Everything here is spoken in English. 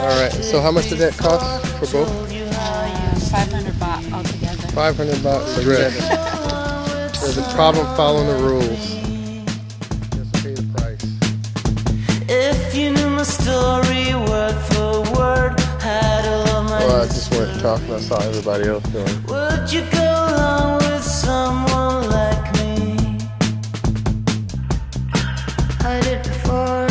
Alright, so how much did that cost for both? 500 baht altogether. 500 baht together. There's a problem following the rules. Just pay the price. If you knew my story word for word, how to love my Well, I just wanted to talk and I saw everybody else doing. would you go along with someone like me? I did before.